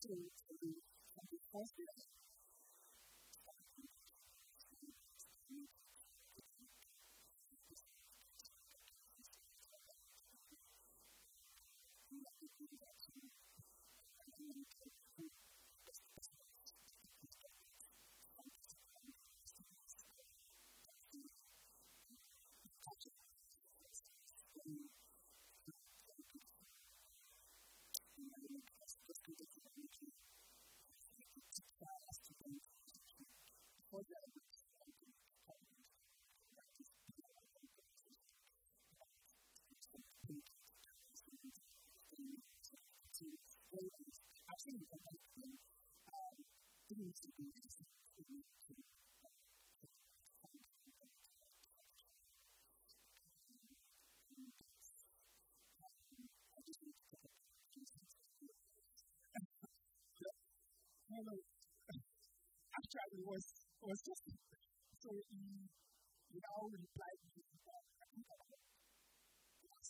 Actually, was just so he now replied to that. I think I was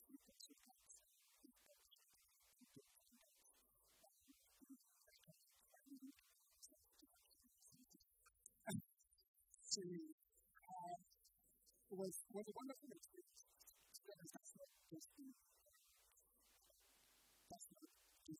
actually was a wonderful experience. That's not just that's not just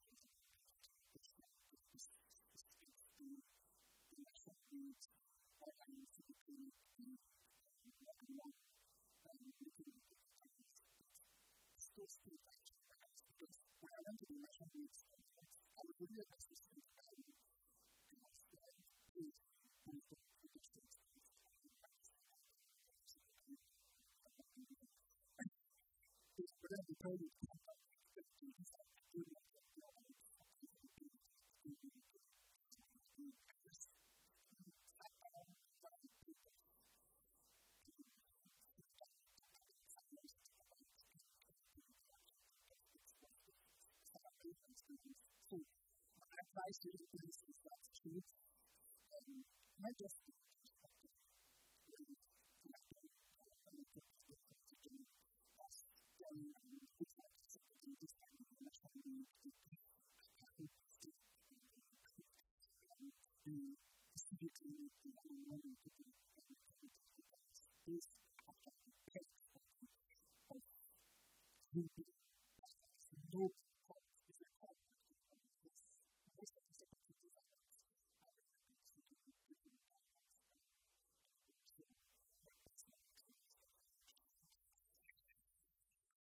the national needs or any typically everyone looking at the still speak because when I went to the national needs I was really a best student and I was pleased with the distance. But then the told you so my advice to the students is that kids not just no